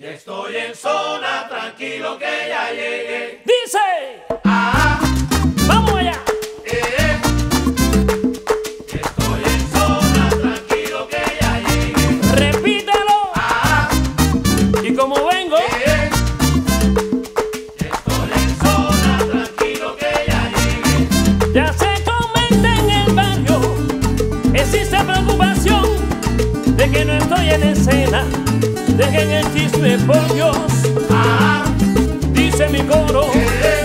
Estoy en zona, tranquilo que ya llegué. Dice, Ah, vamos allá. estoy en zona, tranquilo que ya llegué. Repítelo. Ah, Y como vengo, estoy en zona, tranquilo que ya llegué. ya se comenta en el barrio. Existe preocupación de que no estoy en escena. Dejen el chisme por Dios. Ah, Dice mi coro.